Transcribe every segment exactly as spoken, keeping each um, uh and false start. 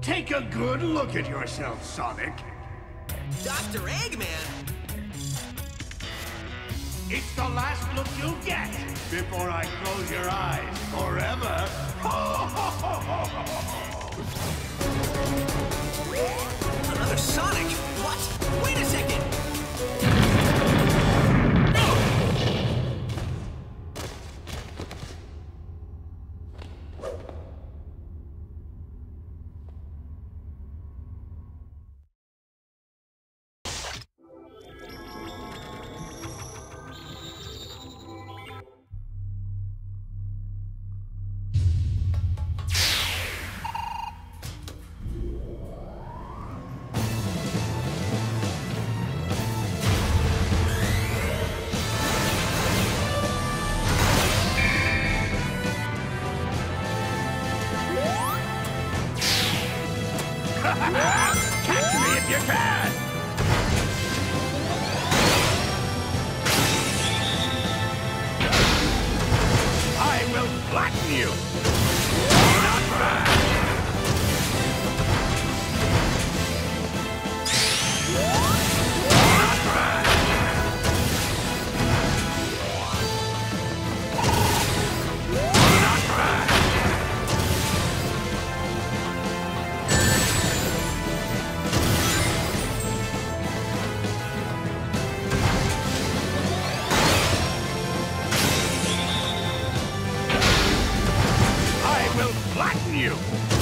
Take a good look at yourself, Sonic. Doctor Eggman? It's the last look you'll get before I close your eyes forever. Another Sonic? What? Wait a second! Catch me if you can! I will flatten you! Not bad! Not bad! Not bad! Flatten you!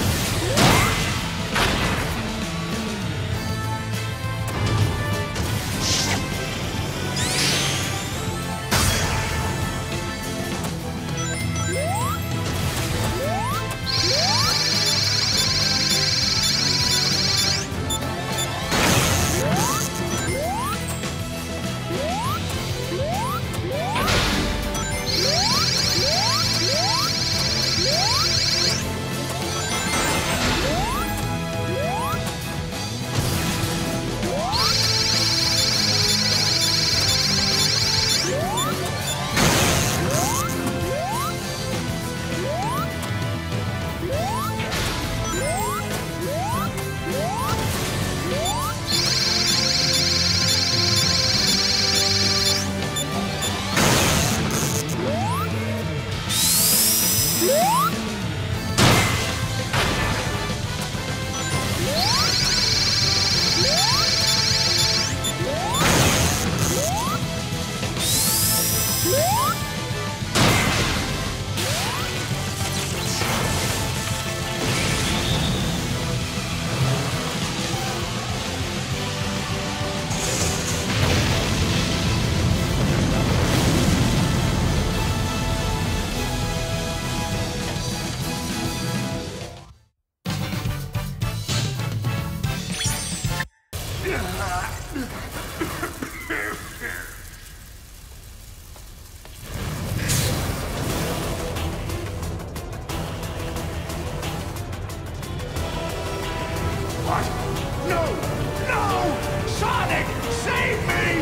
What? No! No! Sonic! Save me!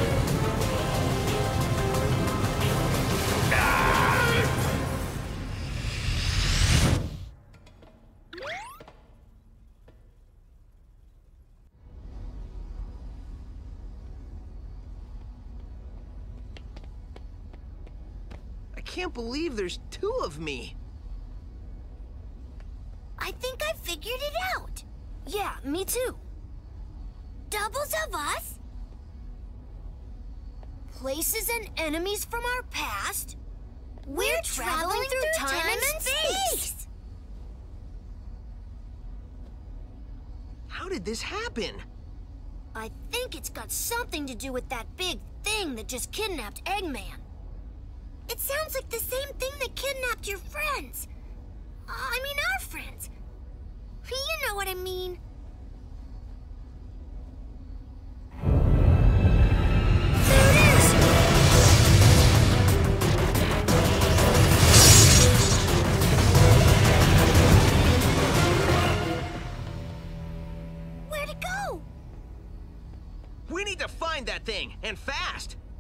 Ah! I can't believe there's two of me. I think I figured it out. Yeah, me too. Doubles of us? Places and enemies from our past? We're, We're traveling, traveling through, through time, time and space. space! How did this happen? I think it's got something to do with that big thing that just kidnapped Eggman. It sounds like the same thing that kidnapped your friends. Uh, I mean our friends. You know what I mean. There it is! Where'd it go? We need to find that thing, and fast!